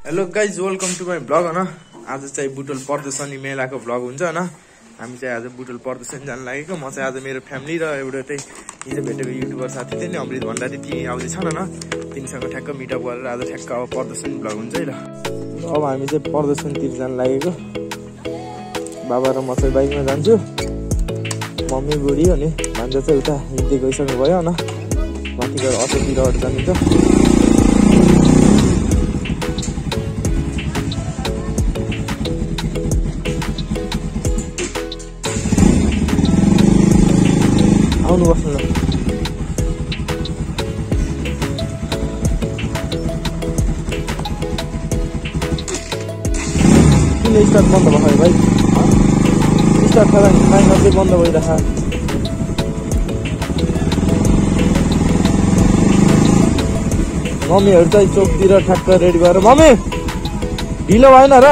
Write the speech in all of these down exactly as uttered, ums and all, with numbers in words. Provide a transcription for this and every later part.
Hello guys, welcome to my vlog होइन। आज चाहिँ बुटोल प्रदर्शनी मेलाको ब्लग हुन्छ होइन। हामी चाहिँ आज बुटोल प्रदर्शनी जान लागेको। म चाहिँ आज मेरो फ्यामिली र एउटा चाहिँ हिजो भेटेको युट्युबर साथी थियो नि, अमृत भण्डारी, ती आउँदैछन् होइन। तिनीसँग ठ्याक्क मिटअप गरेर आज ठ्याक्क अब प्रदर्शनी ब्लग हुन्छ है ल। अब हामी चाहिँ प्रदर्शनीतिर जान लागेको। बाबा र म चाहिँ बाइकमा जान्छु। मम्मी बुढी अनि भान्जा चाहिँ उता हिँड्दै गइसक्नु भयो होइन। माथि गएर अटोतिर जान्छ। आउनु बस्नु ल। किन स्टार्ट बन्द भयो भाइ? स्टार्ट खाँदा टाइम अझै बन्द भइरहेको। मम्मीहरू चाहिँ चोकतिर ठ्याक्क रेडी भएर। मम्मी ढिलो भएन र?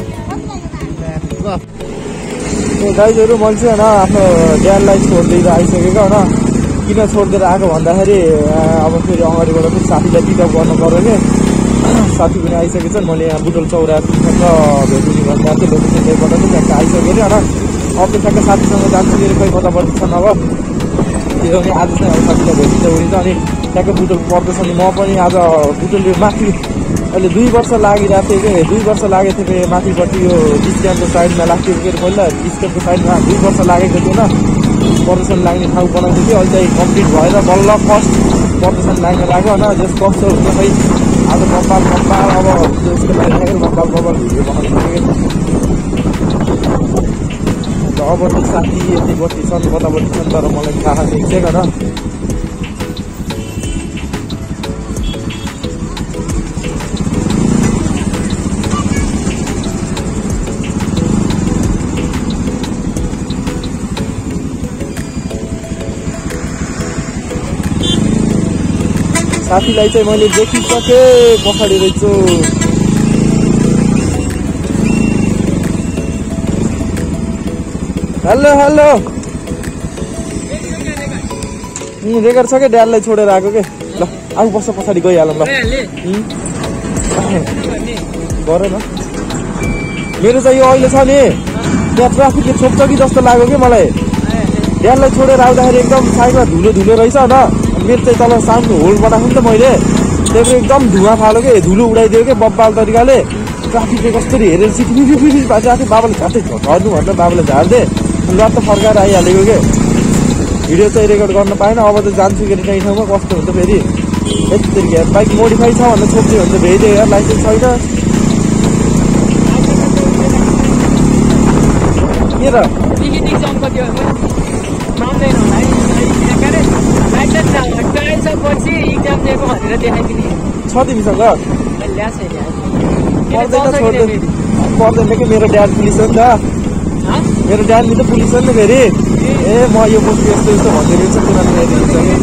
गाइजहरू मैले चाहिँ होइन आफ्नो ड्याडलाई छोडिदिएर आइसकेको होइन। किन छोडिदिएर आएको भन्दाखेरि अब फेरि अगाडिबाट फेरि साथीलाई पिकअप गर्नु पऱ्यो कि। साथी पनि आइसकेको छ। मैले यहाँ बुटोल चौरा ठ्याक्क भेट्नु भन्दा चाहिँ लोकेसन त्यहीबाट चाहिँ ठ्याक्क आइसक्यो अरे होइन। अब चाहिँ ठ्याक्क साथीसँग जान्छु मेरो खै कतापट्टि छन् अब त्यो पनि आज चाहिँ अब साथीलाई भेटिन्छ उठिन्छ। अनि ठ्याक्क बुटोल पर्दछन्। म पनि आज बुटोल माथि अहिले दुई वर्ष लागिरहेको थियो कि दुई वर्ष लागेको थियो कि माथिपट्टि यो डिस्क्यानको साइडमा लाग्थ्यो कि पहिला डिस्क्यानको साइडमा दुई वर्ष लागेको थियो न। प्रदर्शन लाग्ने ठाउँ बनाउँथ्यो कि अहिले चाहिँ कम्प्लिट भएर बल्ल फर्स्ट प्रदर्शन लाग्न लाग्यो होइन। जस कस्तो हुन्छ खै आज बब्बाल बब्बाल अब त्यसको लागि राखेर बब्बाल बब्बाल भिडियो बनाउनु सक्यो। अब चाहिँ साथी यतिपट्टि छन् कतापट्टि छन् तर मलाई थाहा छैन होइन। साथीलाई चाहिँ मैले देखिसकेँ पछाडि रहेछु। हेलो हेलो रेकर्ड छ क्या? ड्याडलाई छोडेर आएको के। ल आऊ बस्छ पछाडि गइहालौँ ल। गरेन मेरो चाहिँ यो अहिले छ नि त्यहाँ ट्राफिकले छोप्छ कि जस्तो लाग्यो कि मलाई। ड्याडलाई छोडेर आउँदाखेरि एकदम साइडमा धुलो धुलो रहेछ होइन। मेरो चाहिँ तल साउन्ड होल्ड बनाएको नि त मैले, त्यही भएर एकदम धुवा फालो के धुलो उडाइदियो कि बब्बाल तरिकाले। ट्राफिकले कसरी हेरेर सिक्नु फिफी बाजा थियो। बाबाले झट्टै झर्नु भनेर बाबाले झार्दे लट्ट फर्काएर आइहालेको के। भिडियो चाहिँ रेकर्ड गर्न पाएन। अब चाहिँ जान्छु कि कहीँ ठाउँमा कस्तो हुन्छ फेरि। यस्तरी यार बाइक मोडिफाई छ भनेर सोध्यो भने त भेट्यो यार, लाइसेन्स छैन के र? छ तिमीसँग? पर्दैन कि मेरो ड्याड पुलिस हो नि त। मेरो ड्याड नि त पुलिस हो नि त फेरि। ए म यो बस्छु यस्तो यस्तो भन्दै रहेछ तिनीहरूले हेरिदिन्छ कि।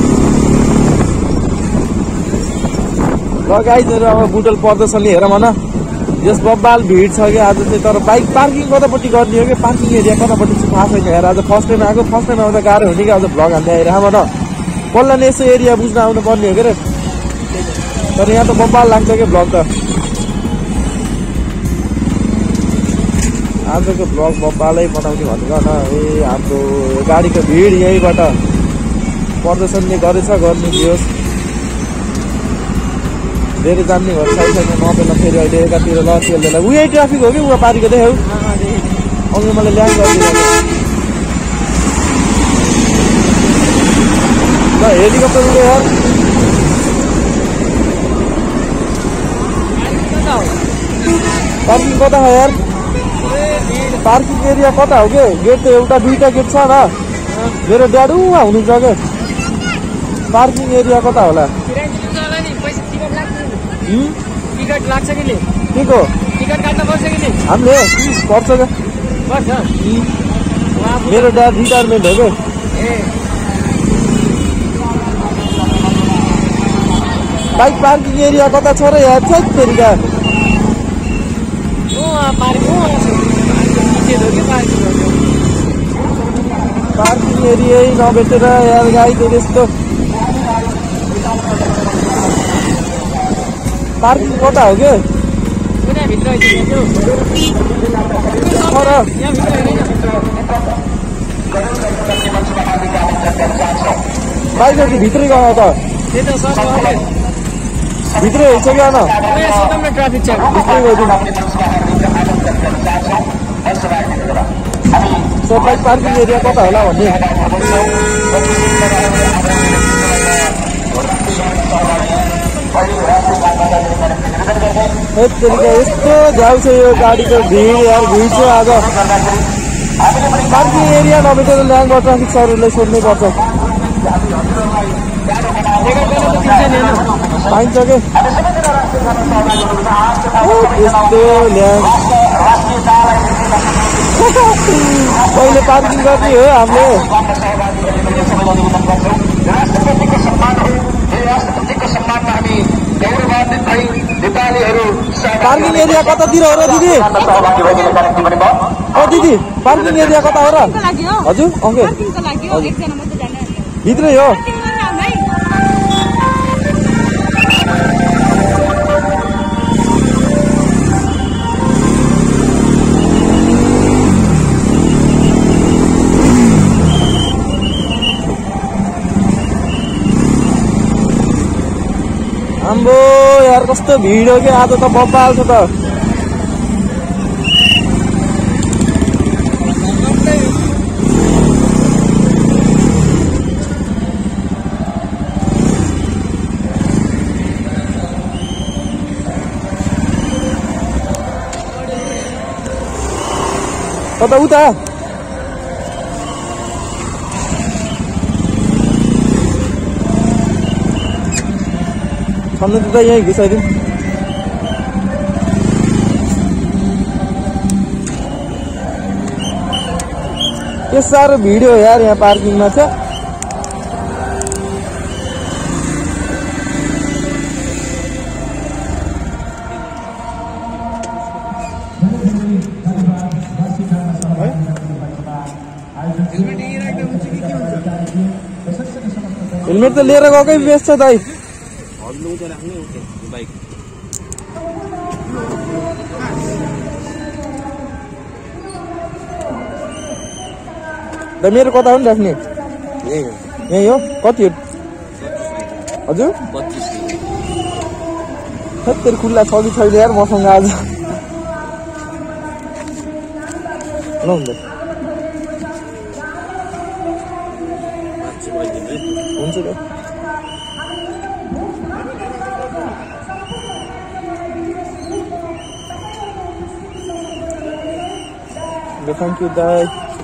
ल गाइजहरू अब बुटोल प्रदर्शनी हेरौँ होइन। यस बब्बाल भिड छ कि आज चाहिँ। तर बाइक पार्किङ कतापट्टि गर्ने हो कि पार्किङ एरिया कतापट्टि चाहिँ थाहा छैन यार। आज फर्स्ट टाइम आएको। फर्स्ट टाइम आउँदा गाह्रो हुने कि आज भ्लग हान्दै आइरहेको न। पहिला नै यसो एरिया बुझ्न आउनु पर्ने हो कि रे। तर यहाँ त बब्बाल लाग्छ कि भ्लग त। आजको भ्लग बब्बालै बनाउने भनेको होइन। ए हाम्रो गाडीको भिड यहीँबाट प्रदर्शनले गरेछ गर्नु दियोस्। धेरै जान्ने घर साइसक्यो नपेला फेरि अहिले एकातिर ल तेललाई उही ट्राफिक हो कि उहाँ पारिको देख्यौ अघि मैले ल्याङ गरिदिएको। ल हेलिकप्टर उड्यो यार। पार्किङ कता हो यार? पार्किङ एरिया कता हो कि? गेट त एउटा दुईवटा गेट छ न। मेरो ड्याड उहाँ हुनुहुन्छ क्या। पार्किङ एरिया कता होला? टिकट लाग्छ कि के को? टिकट काट्न पर्छ कि हामीले पर्छ क्या। मेरो ड्याड रिटायरमेन्ट हो कि। बाइक पार्किङ एरिया कता छ र यार? छ फेरि क्या पार्किङ एरिया नभेटेर यार गाइजहरू यस्तो पार्किङ कता हो के यहाँभित्र आइसक्यो तर यहाँभित्र बाइक भित्रै गयो त त्यही त सर भित्रै आइसक्यो न सोधौँ न ट्राफिक छ भित्रै गइदिउँ सो बाइक पार्किङ एरिया कता होला भन्ने यस्तो झ्याउ छ यो गाडीको भिड यार भिड छ आज पार्किङ एरिया नभेटेर ल्याङ्गो ट्राफिक सरहरूलाई सोध्नै पर्छ पाइन्छ के यस्तो ल्याङ पहिले पार्किङ गर्ने हो हामीले पार्किङ एरिया कतातिर हो र दिदी ओ दिदी पार्किङ एरिया कता हो र हजुर अङ्के भित्रै हो आम्बो यार कस्तो भिड हो कि आज त बब्बाल छ त कता उता छन्नु त यहीँ घिसाइदिउँ के साह्रो भिड हो यार यहाँ पार्किङमा छ हेलमेट त लिएर गएकै बेस्ट छ दाइ दा मेरो कता हो नि राख्ने यही हो कति हो हजुर सत्तरी खुल्ला छ कि छैन यार मसँग आज ल हुन्छ हुन्छ त थ्याङ्क यू दाइ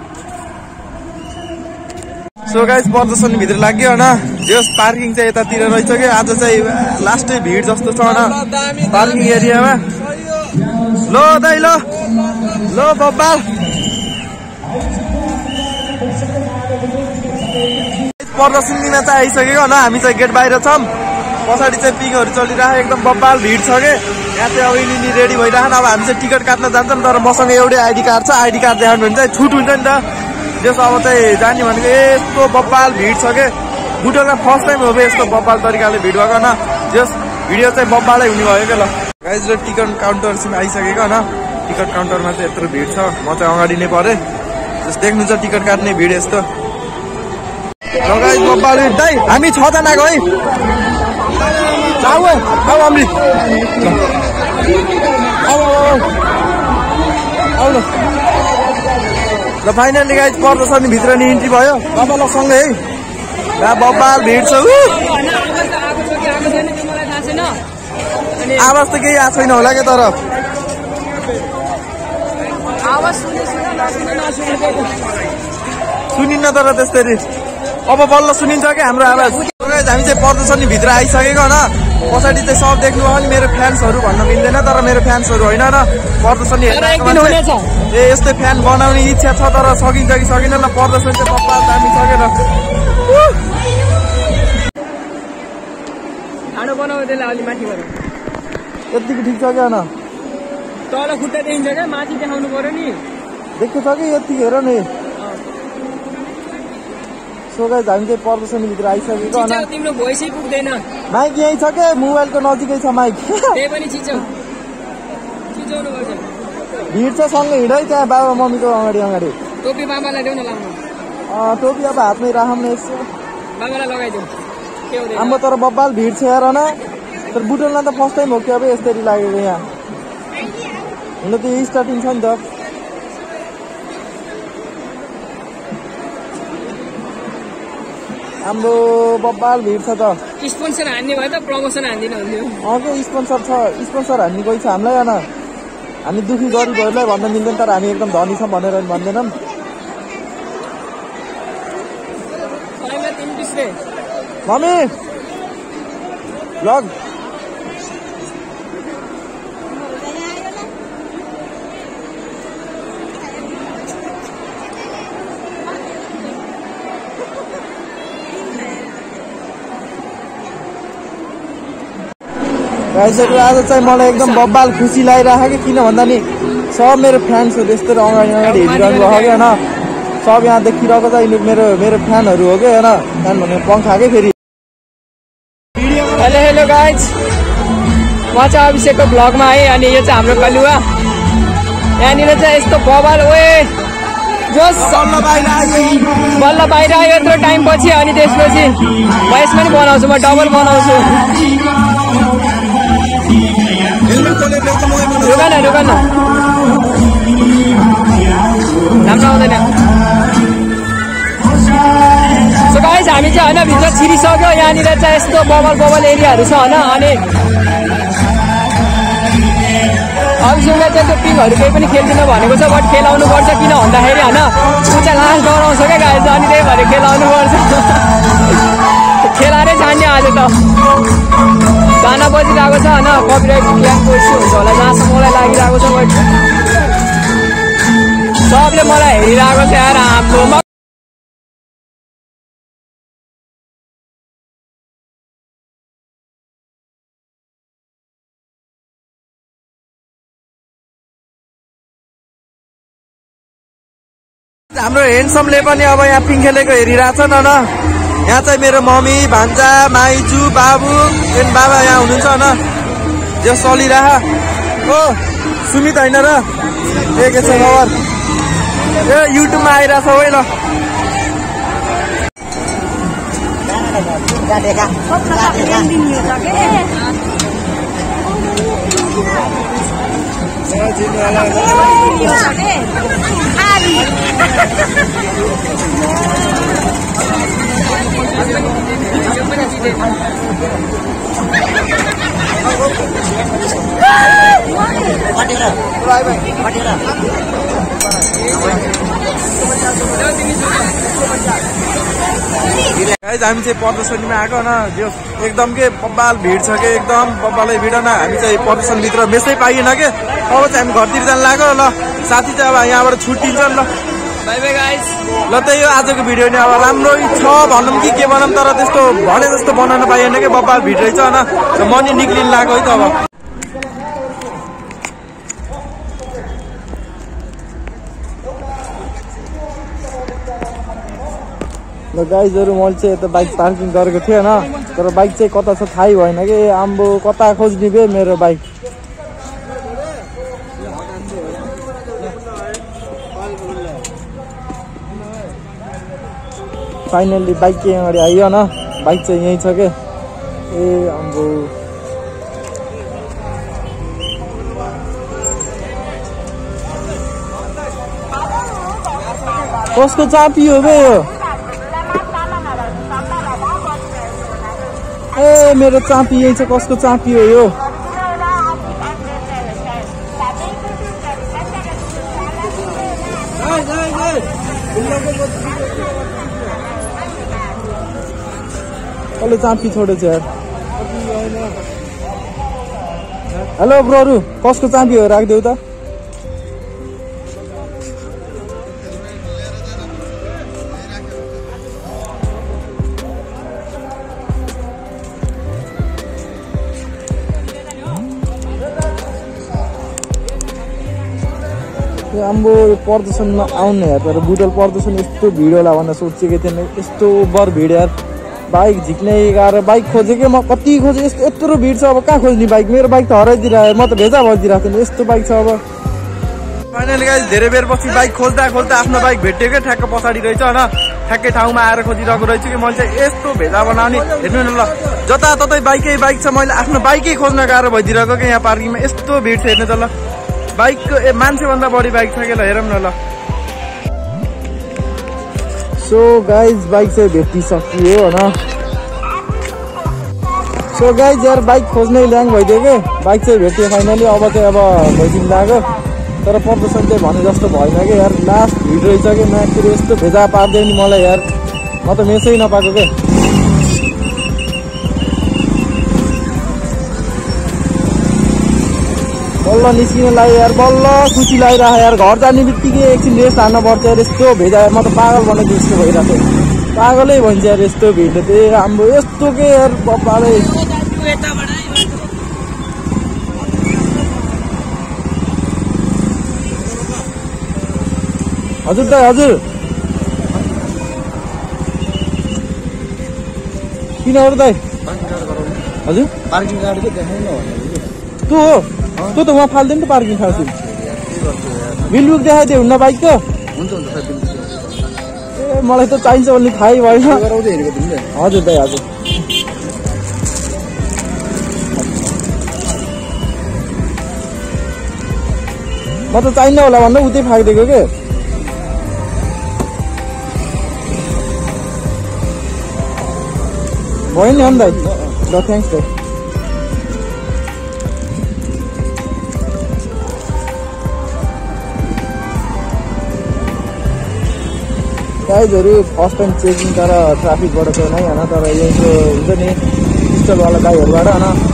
सो गाइस प्रदर्शन भित्र लाग्यो होइन जस पार्किङ चाहिँ यतातिर रहेछ कि आज चाहिँ लास्टै भिड जस्तो छ होइन पार्किङ एरियामा लो दाइ लो लो बब्बाल प्रदर्शन दिन चाहिँ आइसक्यो होइन हामी चाहिँ गेट बाहिर छौँ पछाडि चाहिँ पिङहरू चलिरहेको एकदम बब्बाल भिड छ कि यहाँ चाहिँ अब यिनी रेडी भइरहेको अब हामी चाहिँ टिकट काट्न जान्छौँ तर मसँग एउटै आइडी कार्ड छ आइडी कार्ड देखाउनु भने चाहिँ छुट हुन्छ नि त जस अब चाहिँ जाने भनेको यस्तो बब्बाल भिड छ कि बुटोलमा फर्स्ट टाइम हो यस्तो बब्बाल तरिकाले भिड भएको होइन जस भिडियो चाहिँ बब्बालै हुने भयो क्या ल गाइज र टिकट काउन्टरसम्म आइसकेको होइन टिकट काउन्टरमा चाहिँ यत्रो भिड छ म चाहिँ अगाडि नै परेँ जस देख्नु छ टिकट काट्ने भिड यस्तो ल गाइज बब्बाल भिड दाइ हामी छजनाको है आऊ आऊ अमृत आऊ आऊ ल ल फाइनली गाइज प्रदर्शन भित्र नि इन्ट्री भयो बाबा ल सँगै है बब्बाल भिड छ आवाज त केही आएको छैन होला क्या तर सुनिन्न तर त्यस्तरी अब बल्ल सुनिन्छ कि हाम्रो आवाज हामी चाहिँ प्रदर्शन भित्र आइसकेको होइन पछाडि चाहिँ सब देख्नु भयो नि मेरो फ्यान्सहरू भन्न मिल्दैन तर मेरो फ्यान्सहरू होइन न प्रदर्शन ए यस्तै फ्यान बनाउने इच्छा छ तर सकिन्छ कि सकिँदैन ल प्रदर्शन चाहिँ बब्बाल दामी सकेर खाना बनाउँदैन अलि माथि गरौँ यतिको ठिक छ क्या न तल खुट्टा देखिन्छ क्या माथि देखाउनु पर्यो नि देख्नु छ कि यति हेर नि सो गाइस हामी चाहिँ प्रदर्शनीभित्र आइसकेको होइन तिम्रो भोइसै पुग्दैन माइक यहीँ छ क्या मोबाइलको नजिकै छ माइक त्यही पनि छिचो छिचो बजाउनुपर्छ। भिड छ सँगै हिँड है त्यहाँ बाबा मम्मीको अगाडि अगाडि। टोपी बाबालाई देऊ न लाउनु। टोपी अब हातमै राखौँ न यसो। बाबालाई लगाइदेऊ। के हुँदैन? आम्बो तर बब्बाल भिड छ हेर न। तर बुटोलमा त फर्स्ट टाइम हो कि अब यसरी लागेको यहाँ। हुन त यही स्टार्टिङ छ नि त। आम्बो बब्बाल भिड छ त। स्पोन्सर हान्ने भयो त प्रमोसन हान्दिन हुन्थ्यो। अँ के स्पोन्सर छ, स्पोन्सर हान्ने कोही छ हामीलाई होइन। हामी दुखी गरिबहरूलाई भन्न मिल्दैन तर हामी एकदम धनी छौँ भनेर भन्दैनौँ। मम्मी लग गाइसहरू आज चाहिँ मलाई एकदम बब्बाल खुसी लागिरहेको कि किन भन्दा नि सब मेरो फ्यान्सहरू यस्तै अगाडि अगाडि हेरिरहनु भएको कि होइन। सब यहाँ देखिरहेको छ मेरो मेरो फ्यानहरू हो कि होइन। फ्यान भनेर पङ्खा के फेरि। हेलो हेलो गाइज, म चाहिँ अभिषेकको भ्लगमा आएँ अनि यो चाहिँ हाम्रो कलुवा। यहाँनिर चाहिँ यस्तो बबाल ओए जोस बल्ल बाहिर आयो यत्रो टाइम पछि। अनि त्यसपछि म यसमा नि बनाउँछु, म डबल बनाउँछु। रुक न रुक न, राम्रो आउँदैन। सो गाइज हामी चाहिँ होइन भित्र छिरिसक्यो। यहाँनिर चाहिँ यस्तो बबल बबल एरियाहरू छ होइन। अनि अभिषेकले चाहिँ त्यो पिङहरू केही पनि खेल्दिन भनेको छ, बट खेलाउनु पर्छ किन भन्दाखेरि होइन ऊ चाहिँ लास्ट डराउँछ क्या गाइज। अनि त्यही भएर खेलाउनु पर्छ। खेलाएरै छान्ने आज त। गाना बजिरहेको छ होइन, कपिराइट क्लेमको इस्यु हुन्छ होला जहाँसम्म मलाई लागिरहेको छ। बट सबले मलाई हेरिरहेको छ यार हाम्रो। हाम्रो हेन्डसमले पनि अब यहाँ पिङ खेलेको हेरिरहेछ न न। यहाँ चाहिँ मेरो मम्मी भान्जा माइजू बाबु एन बाबा यहाँ हुनुहुन्छ होइन। जो चलिरह हो सुमित होइन र ए के छ खबर ए युट्युबमा आइरहेछ है ल। हामी चाहिँ प्रदर्शनीमा आएको न। जो एकदम के बब्बाल भिड छ कि एकदम बब्बालै भिड न। हामी चाहिँ प्रदर्शनभित्र मेसै पाइएन कि अब चाहिँ हामी घरतिर जानु लाग्यो ल। साथी चाहिँ अब यहाँबाट छुट्टिन्छ नि ल। Bye bye guys. ल त्यही हो आजको भिडियो नि। अब राम्रो छ भनौँ कि के भनौँ तर त्यस्तो भने जस्तो बनाउन पाइएन कि बब्बाल भिड रहेछ होइन। म नि निक्लिनु लाग्यो है त अब। ल गाइजहरू मैले चाहिँ यता बाइक पार्किङ गरेको थिएँ होइन। तर बाइक चाहिँ कता छ थाहै भएन कि। आम्बो कता खोज्ने बे मेरो बाइक। फाइनल्ली बाइक के अगाडि आइयो न। बाइक चाहिँ यहीँ छ के। ए आम्बो कसको चापी हो बे यो? ए मेरो चापी यही छ। कसको चापी हो यो? कसले चापी छोडेछ यार? हेलो ब्रोहरू, कसको चापी हो राखिदेऊ त। आम्बो प्रदर्शनमा आउने यार। तर बुटोल प्रदर्शन यस्तो भिड होला भनेर सोचेको थिएन। यस्तो ओभर भिड यार। बाइक झिक्ने गाह्रो बाइक खोजेँ कि म कति खोजेँ यस्तो यत्रो भिड छ अब कहाँ खोज्ने बाइक मेरो बाइक त हराइदिरहेको म त भेजा भइदिरहेको थिएँ यस्तो बाइक छ अब फाइनली गाइस धेरै बेर पछि बाइक खोज्दा खोज्दा आफ्नो बाइक भेट्यो क्या ठ्याक्क पछाडि रहेछ होइन ठ्याक्कै ठाउँमा आएर खोजिरहेको रहेछु कि मैले चाहिँ यस्तो भेजा बनाउने हेर्नु न ल जताततै बाइकै बाइक छ मैले आफ्नो बाइकै खोज्न गाह्रो भइदिरहेको क्या यहाँ पार्किङमा यस्तो भिड छ हेर्नु त ल बाइकको ए मान्छेभन्दा बढी बाइक छ कि ल हेरौँ न ल सो गाइज बाइक चाहिँ भेटिसकियो होइन सो गाइज यार बाइक खोज्नै ल्याङ भइदियो कि बाइक चाहिँ भेटियो फाइनली अब चाहिँ अब भइदिनु लाग्यो तर प्रदर्शन चाहिँ भने जस्तो भएन कि यार लास्ट भिड रहेछ कि म्याकतिर यस्तो भेजा पार्दैन नि मलाई यार म त मेसै नपाएको के बल्ल निस्किन लाग्यो यार बल्ल खुसी लागिरहेको यार घर जाने बित्तिकै एकछिन रेस्ट हान्न पर्छ यार यस्तो भेजा म त पागल बनाइदियो जस्तो भइरहेको थियो पागलै भन्छ यार यस्तो भिडले त्यही राम्रो यस्तो के यार बब्बाले हजुर दाइ हजुर किन अरू दाइ हजुर पार्किङ कार्ड के देखाउन तँ हो तँ त उहाँ फाल्दैन त पार्किङ खाल्छु बिलबुक देखाइदियो हुन्न बाइकको हुन्छ हुन्छ ए मलाई त चाहिन्छ भन्ने थाहै भएन गराउँदै हेरेको तिमीले हजुर दाइ हजुर म त चाहिन्न होला भन्दा उतै फालिदिएको के भयो नि हो नि दाइ ल थ्याङ्क्स दाइ गाइजहरू फर्स्ट टाइम चेकिङ तर ट्राफिकबाट चाहिँ नै होइन तर यहीँको हुन्छ नि पिस्टलवाला गाईहरूबाट होइन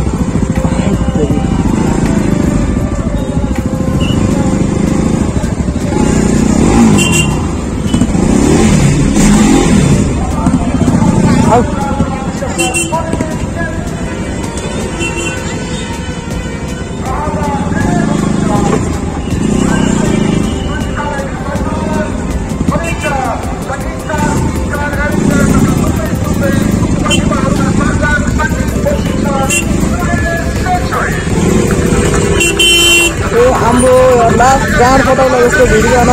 हाम्रो लास्ट गाँड फटाउला जस्तो भिड गर्न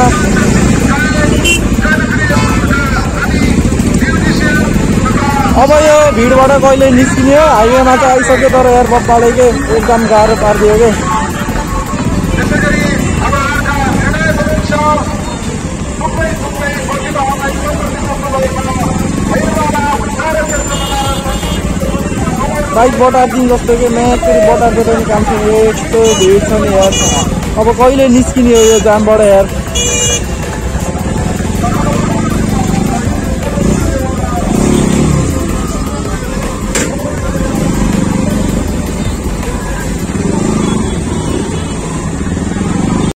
अब यो भिडबाट कहिले निस्किने हो हाइवेमा चाहिँ आइसक्यो तर यार बब्बाले के एकदम गाह्रो पारिदियो के बाइक बटारिदिउँ जस्तो कि म्याचखेरि बटार बटाउने काम छ यस्तो भिड छ नि यार अब कहिले निस्किने हो यो जामबाट यार